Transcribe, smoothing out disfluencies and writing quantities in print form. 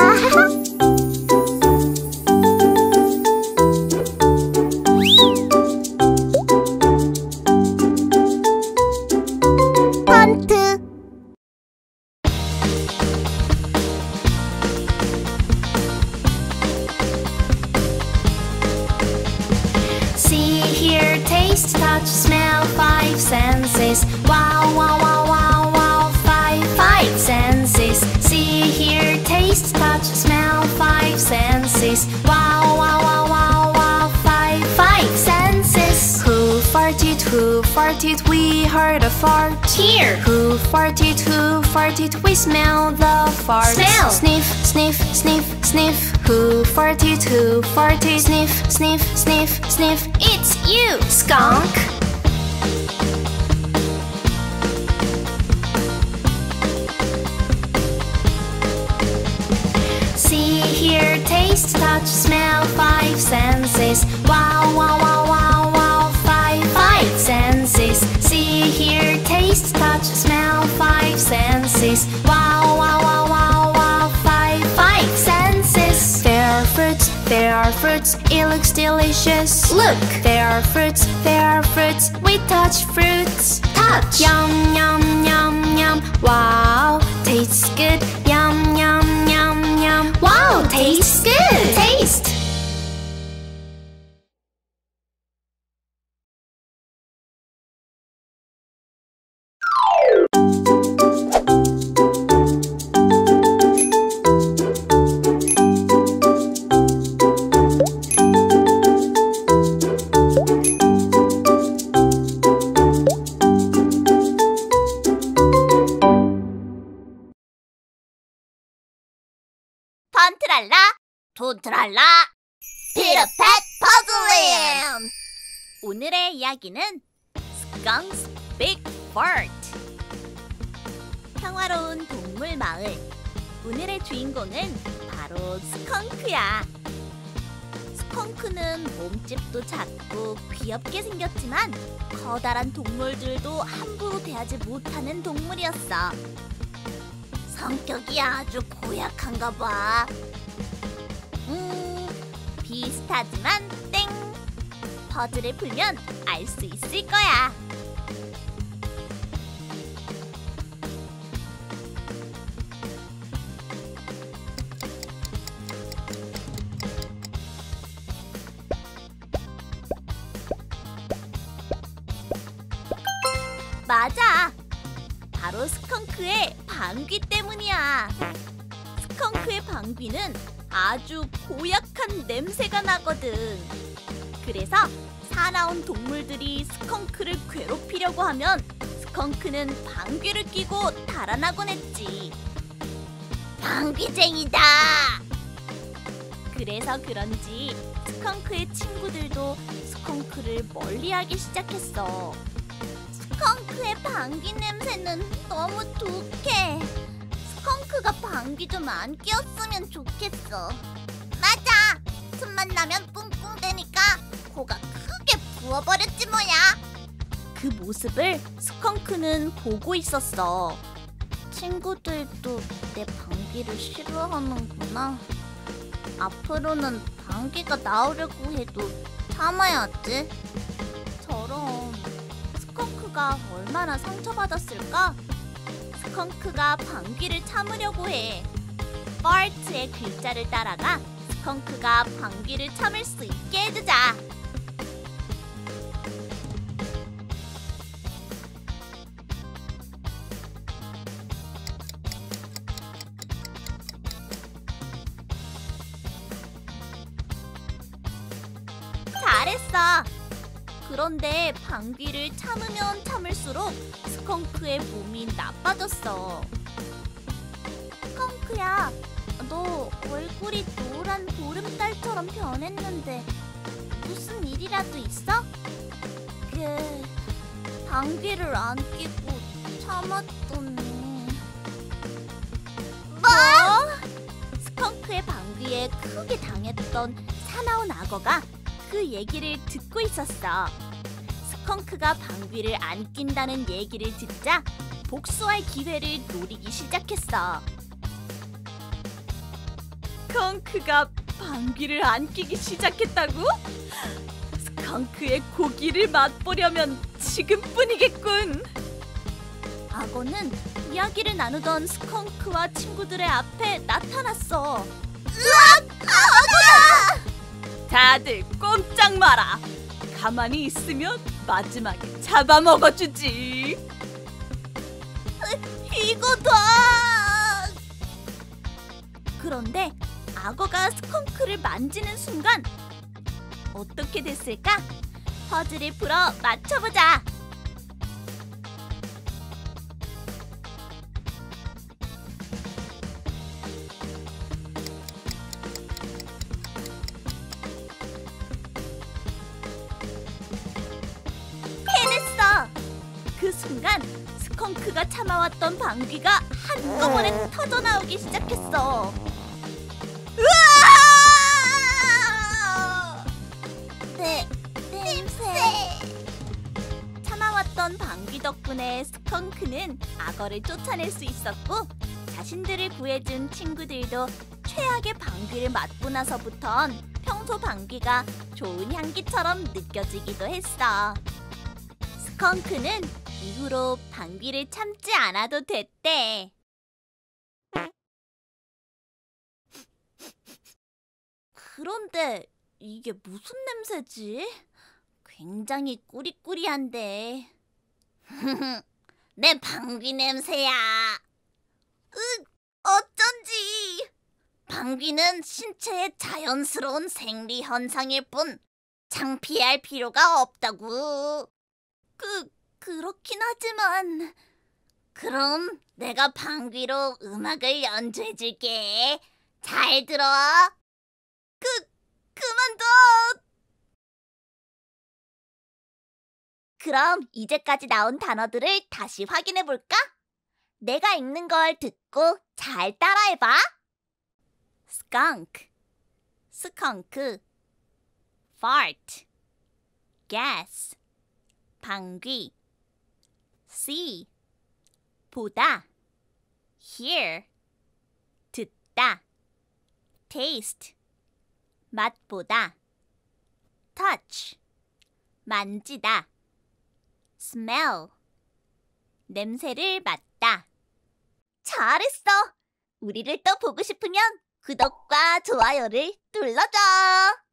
헌트. See, hear, taste, touch, smell, five senses. Wow, wow, wow, wow, wow, five senses. See, hear, taste, touch, smell, five senses. Wow, wow, wow, wow, wow, five senses. Who farted, who farted? We heard a fart. Here. Who farted, who farted? We smell the fart. Smell. Sniff, sniff, sniff, sniff. Who farted, who farted? Sniff, sniff, sniff, sniff. It's you, skunk. See, hear, taste, touch, smell, five senses. Wow, wow, wow, wow, wow, five senses. See, hear, taste, touch, smell, five senses. Wow, wow, wow, wow, wow, five senses. There are fruits, it looks delicious. Look, there are fruits, we touch fruits. Touch. Yum, yum, yum, yum. Wow, tastes good. Yum, yum, yum, yum. Wow, tastes good. Taste. 펀트랄라, 돈트랄라, 피터팻 퍼즐램. 오늘의 이야기는 Skunk's Big Fart. 평화로운 동물 마을. 오늘의 주인공은 바로 스컹크야. 스컹크는 몸집도 작고 귀엽게 생겼지만 커다란 동물들도 함부로 대하지 못하는 동물이었어. 성격이 아주 고약한가 봐. 비슷하지만 땡! 퍼즐을 풀면 알 수 있을 거야. 맞아! 바로 스컹크의 방귀 때문이야. 스컹크의 방귀는 아주 고약한 냄새가 나거든. 그래서 사나운 동물들이 스컹크를 괴롭히려고 하면 스컹크는 방귀를 뀌고 달아나곤 했지. 방귀쟁이다. 그래서 그런지 스컹크의 친구들도 스컹크를 멀리하기 시작했어. 스컹크의 방귀 냄새는 너무 독해. 스컹크가 방귀 좀 안 뀌었으면 좋겠어. 맞아. 틈만 나면 뿡뿡대니까 코가 크게 부어버렸지 뭐야. 그 모습을 스컹크는 보고 있었어. 친구들도 내 방귀를 싫어하는구나. 앞으로는 방귀가 나오려고 해도 참아야지. 저런. 스컹크가 얼마나 상처받았을까? 스컹크가 방귀를 참으려고 해. fart의 글자를 따라가 스컹크가 방귀를 참을 수 있게 해주자. 잘했어. 그런데 방귀를 참으면 참을수록 스컹크의 몸이 나빠졌어. 스컹크야, 너 얼굴이 노란 보름달처럼 변했는데 무슨 일이라도 있어? 방귀를 안 뀌고 참았더니. 뭐? 스컹크의 방귀에 크게 당했던 사나운 악어가 그 얘기를 듣고 있었어. 스컹크가 방귀를 안 낀다는 얘기를 듣자 복수할 기회를 노리기 시작했어. 스컹크가 방귀를 안 뀌기 시작했다고? 스컹크의 고기를 맛보려면 지금뿐이겠군. 악어는 이야기를 나누던 스컹크와 친구들의 앞에 나타났어. 다들 꼼짝 마라. 가만히 있으면 마지막에 잡아먹어주지. 이거다! 그런데 악어가 스컹크를 만지는 순간 어떻게 됐을까? 퍼즐을 풀어 맞춰보자. 해냈어! 그 순간 스컹크가 참아왔던 방귀가 한꺼번에 터져나오기 시작했어. 으아! 냄새. 참아왔던 방귀 덕분에 스컹크는 악어를 쫓아낼 수 있었고, 자신들을 구해준 친구들도 최악의 방귀를 맡고 나서부턴 평소 방귀가 좋은 향기처럼 느껴지기도 했어. 스컹크는 이후로 방귀를 참지 않아도 됐대. 그런데 이게 무슨 냄새지? 굉장히 꾸리꾸리한데. 내 방귀 냄새야. 어쩐지. 방귀는 신체의 자연스러운 생리 현상일 뿐 창피할 필요가 없다고. 그렇긴 하지만. 그럼 내가 방귀로 음악을 연주해줄게. 잘 들어. 그만둬. 그럼 이제까지 나온 단어들을 다시 확인해볼까? 내가 읽는 걸 듣고 잘 따라해봐. skunk, 스컹크, fart, gas, 방귀, see, 보다, hear, 듣다, taste, 맛보다, touch, 만지다, smell, 냄새를 맡다. 잘했어! 우리를 또 보고 싶으면 구독과 좋아요를 눌러줘!